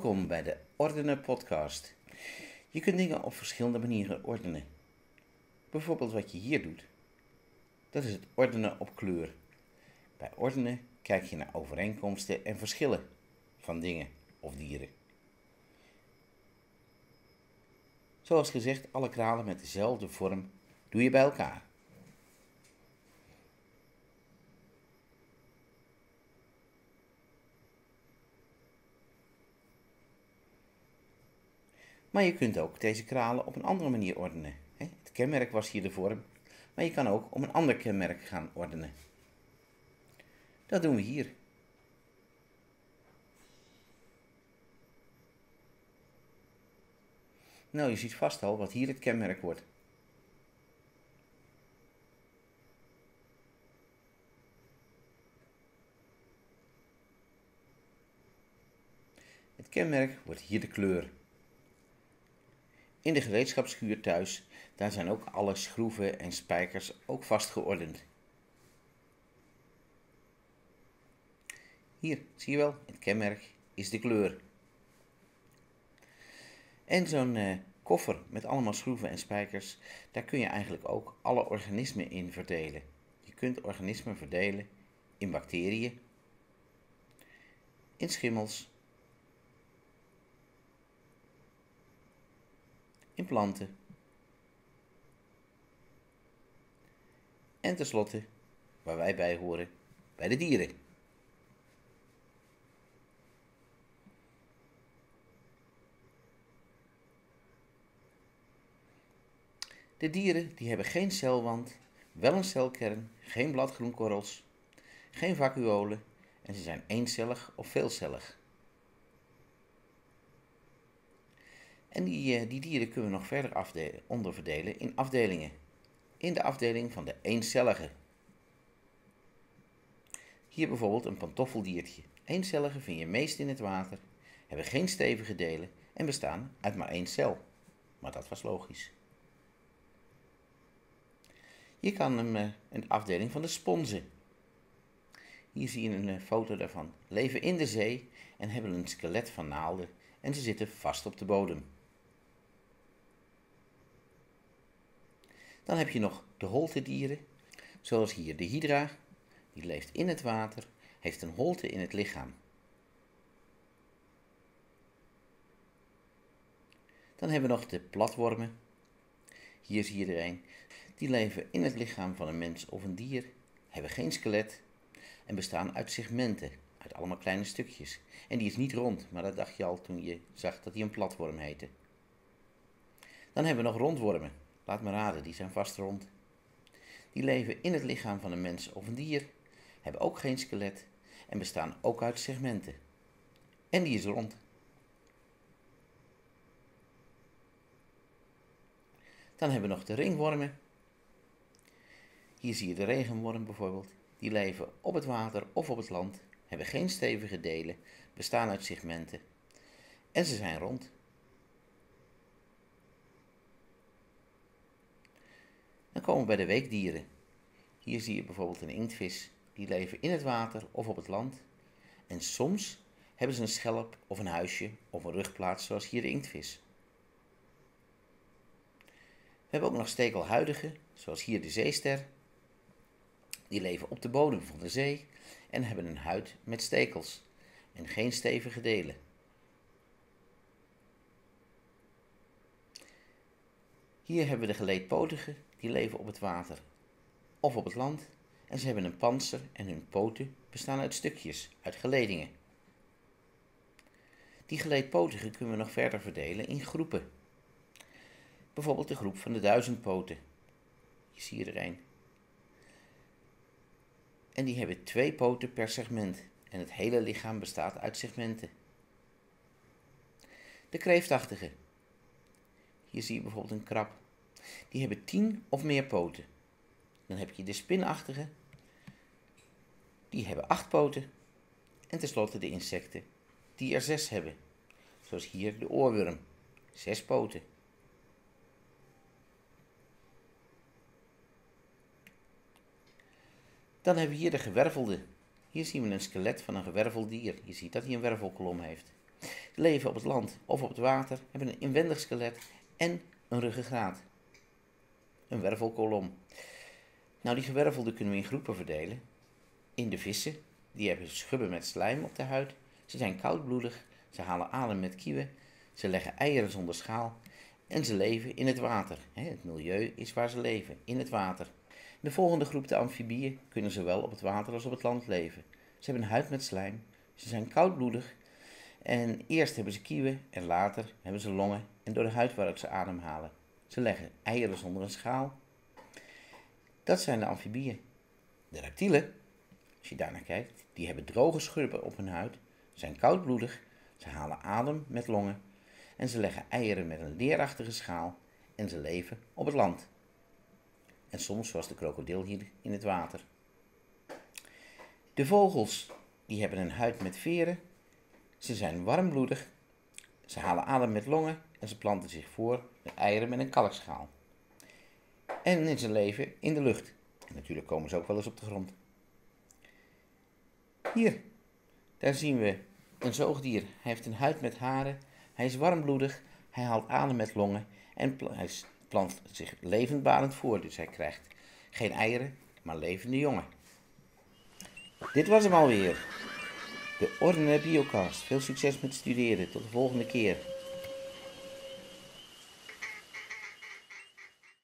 Welkom bij de Ordenen podcast. Je kunt dingen op verschillende manieren ordenen. Bijvoorbeeld wat je hier doet. Dat is het ordenen op kleur. Bij ordenen kijk je naar overeenkomsten en verschillen van dingen of dieren. Zoals gezegd, alle kralen met dezelfde vorm doe je bij elkaar. Maar je kunt ook deze kralen op een andere manier ordenen. Het kenmerk was hier de vorm, maar je kan ook op een ander kenmerk gaan ordenen. Dat doen we hier. Nou, je ziet vast al wat hier het kenmerk wordt. Het kenmerk wordt hier de kleur. In de gereedschapsschuur thuis, daar zijn ook alle schroeven en spijkers ook vast geordend. Hier, zie je wel, het kenmerk is de kleur. En zo'n koffer met allemaal schroeven en spijkers, daar kun je eigenlijk ook alle organismen in verdelen. Je kunt organismen verdelen in bacteriën, in schimmels, in planten en tenslotte, waar wij bij horen, bij de dieren. De dieren die hebben geen celwand, wel een celkern, geen bladgroenkorrels, geen vacuolen en ze zijn eencellig of veelcellig. En die dieren kunnen we nog verder onderverdelen in afdelingen. In de afdeling van de eencellige. Hier bijvoorbeeld een pantoffeldiertje. Eencellige vind je meest in het water, hebben geen stevige delen en bestaan uit maar één cel. Maar dat was logisch. Je kan hem in de afdeling van de sponsen. Hier zie je een foto daarvan. Leven in de zee en hebben een skelet van naalden en ze zitten vast op de bodem. Dan heb je nog de holtedieren, zoals hier de hydra. Die leeft in het water, heeft een holte in het lichaam. Dan hebben we nog de platwormen. Hier zie je er een. Die leven in het lichaam van een mens of een dier, hebben geen skelet en bestaan uit segmenten, uit allemaal kleine stukjes. En die is niet rond, maar dat dacht je al toen je zag dat hij een platworm heette. Dan hebben we nog rondwormen. Laat me raden, die zijn vast rond. Die leven in het lichaam van een mens of een dier, hebben ook geen skelet en bestaan ook uit segmenten. En die is rond. Dan hebben we nog de ringwormen. Hier zie je de regenworm bijvoorbeeld. Die leven op het water of op het land, hebben geen stevige delen, bestaan uit segmenten en ze zijn rond. Dan komen we bij de weekdieren. Hier zie je bijvoorbeeld een inktvis. Die leven in het water of op het land. En soms hebben ze een schelp of een huisje of een rugplaats zoals hier de inktvis. We hebben ook nog stekelhuidigen, zoals hier de zeester. Die leven op de bodem van de zee en hebben een huid met stekels en geen stevige delen. Hier hebben we de geleedpotigen, die leven op het water of op het land en ze hebben een pantser en hun poten bestaan uit stukjes, uit geledingen. Die geleedpotigen kunnen we nog verder verdelen in groepen. Bijvoorbeeld de groep van de duizendpoten. Je ziet er een. En die hebben 2 poten per segment en het hele lichaam bestaat uit segmenten. De kreeftachtigen. Hier zie je bijvoorbeeld een krab. Die hebben 10 of meer poten. Dan heb je de spinachtigen. Die hebben 8 poten. En tenslotte de insecten die er 6 hebben. Zoals hier de oorworm. 6 poten. Dan hebben we hier de gewervelde. Hier zien we een skelet van een gewerveld dier. Je ziet dat hij een wervelkolom heeft. Ze leven op het land of op het water, hebben een inwendig skelet en een ruggengraat. Een wervelkolom. Nou, die gewervelden kunnen we in groepen verdelen. In de vissen, die hebben schubben met slijm op de huid. Ze zijn koudbloedig, ze halen adem met kieuwen, ze leggen eieren zonder schaal en ze leven in het water. Het milieu is waar ze leven, in het water. De volgende groep, de amfibieën, kunnen zowel op het water als op het land leven. Ze hebben een huid met slijm, ze zijn koudbloedig en eerst hebben ze kieuwen en later hebben ze longen en door de huid waaruit ze ademhalen. Ze leggen eieren zonder een schaal. Dat zijn de amfibieën. De reptielen, als je daarnaar kijkt, die hebben droge schubben op hun huid, zijn koudbloedig, ze halen adem met longen en ze leggen eieren met een leerachtige schaal en ze leven op het land. En soms, zoals de krokodil hier, in het water. De vogels, die hebben een huid met veren, ze zijn warmbloedig, ze halen adem met longen en ze planten zich voor met eieren met een kalkschaal. En ze leven in de lucht. En natuurlijk komen ze ook wel eens op de grond. Hier, daar zien we een zoogdier. Hij heeft een huid met haren, hij is warmbloedig, hij haalt adem met longen en hij plant zich levendbarend voor. Dus hij krijgt geen eieren, maar levende jongen. Dit was hem alweer. De Ordinaire Biocast. Veel succes met studeren. Tot de volgende keer.